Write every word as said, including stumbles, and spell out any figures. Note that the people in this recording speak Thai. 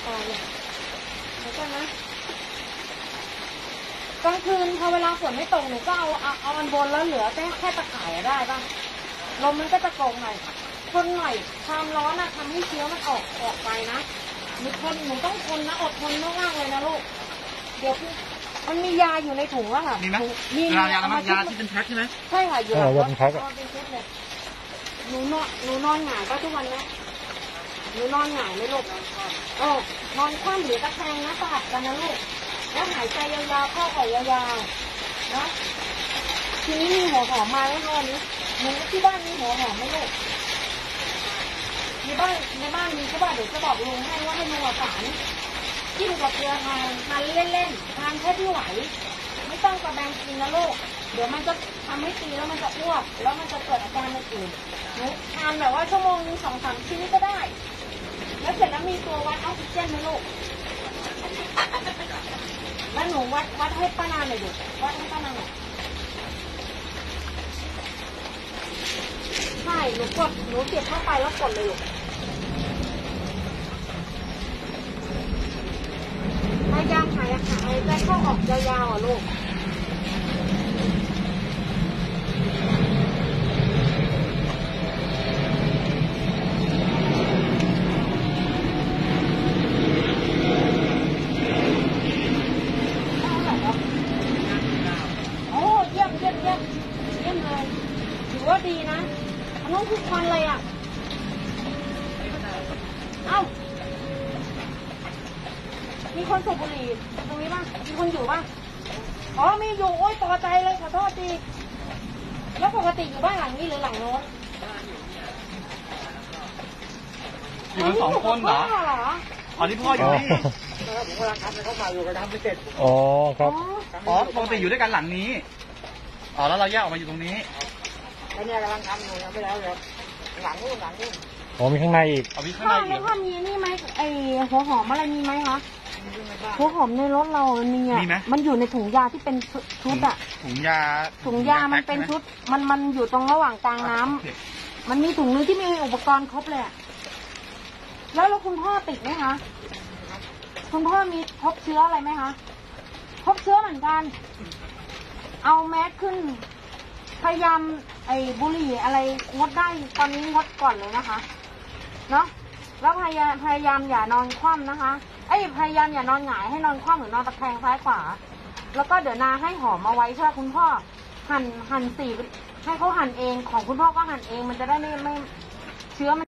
ต่อเลยแล้วกันนะกลางคืนพอเวลาฝนไม่ตกหนูก็เอาเอาเอาอันบนแล้วเหลือแค่แค่ตะข่ายได้ป่ะลมมันก็จะโกงหน่อยทนหน่อยความร้อนนะทำให้เชื้อมันออกออกไปนะหนูทนหนูต้องทนนะอดทนมากๆเลยนะลูกเดี๋ยวมันมียาอยู่ในถุงอะค่ะมีไหมมียาอะไรยาที่เป็นแพ็คใช่ไหมใช่ค่ะอยู่ในรถแพ็คเป็นชุดเลยหนูนอนหนูนอนหงายก็ทุกวันนี้หนูนอนหงายไหมลูกเออนอนคว่ำหรือตะแคงนะสลับกันนะลูกแล้วหายใจยาวๆเข้าออกยาวๆนะทีนี้มีหัวหอมมาแล้ววันนี้หนูที่บ้านมีหัวหอมไหมลูกในบ้านในบ้านมีก็บอกเดี๋ยวจะบอกลุงให้ว่าให้ลุงเอาฝานจิ้มกับเกลือทานทานเล่นๆทานแค่ที่ไหวไม่ต้องกระแบงกินนะลูกเดี๋ยวมันจะทำให้ตีแล้วมันจะอ้วกแล้วมันจะเกิดอาการอื่นหนูทานแบบว่าชั่วโมงนึงสองสามชิ้นก็ได้แล้วเสร็จแล้วมีตัววัดออกซิเจนนะลูกแล้วหนูวัดวัดให้ป้านานหน่อยดูวัดให้ป้านานหน่อยใช่หนูกดหนูเสียบเข้าไปแล้วกดเลยลูกพยายามหายหายใจเข้าออกยาวๆอ่ะลูกโอ้เยี่ยมเยี่ยมเยี่ยมเยี่ยมเลยถือว่าดีนะอันนู้นคือควันอะไรอ่ะเอ้ามีคนสูบบุหรี่ตรงนี้ป่ะมีคนอยู่ป่ะอ๋อมีอยู่โอ๊ยต่อใจเลยขอโทษทีแล้วปกติอยู่บ้านหลังนี้หรือหลังโน้นอยู่กันสองคนเหรออ๋อนี่พ่ออยู่นี่ผมกำลังทำให้เขามาอยู่กันทำไม่เสร็จอ๋อครับอ๋อปกติอยู่ด้วยกันหลังนี้อ๋อแล้วเราแยกออกมาอยู่ตรงนี้ไอ้เนี่ยกำลังทำอยู่ยังไม่แล้วเลยหลังนู้นหลังนู้นอ๋อมีข้างในอีกอ๋อมีข้างในอีกแล้วพ่อมีนี่ไหมไอหัวหอมอะไรมีไหมคะหัวหอมในรถเรามันมีอ่ะมันอยู่ในถุงยาที่เป็นชุดอ่ะถุงยาถุงยามันเป็นชุดมันมันอยู่ตรงระหว่างกลางน้ำมันมีถุงนึงที่มีอุปกรณ์ครบเลยแล้วแล้วคุณพ่อติดไหมคะคุณพ่อมีพบเชื้ออะไรไหมคะพบเชื้อเหมือนกันเอาแมสขึ้นพยายามไอ้บุหรี่อะไรงดได้ตอนนี้งดก่อนเลยนะคะเนาะแล้วพยายามพยายามอย่านอนคว่ำนะคะไอ้พยายามอย่านอนหงายให้นอนคว่ำหรือนอนตะแคงซ้ายขวาแล้วก็เดี๋ยวนาให้หอมเอาไว้ใช่ไหมคุณพ่อหั่นหั่นสีให้เขาหั่นเองของคุณพ่อก็หั่นเองมันจะได้ไม่ไม่เชื้อมัน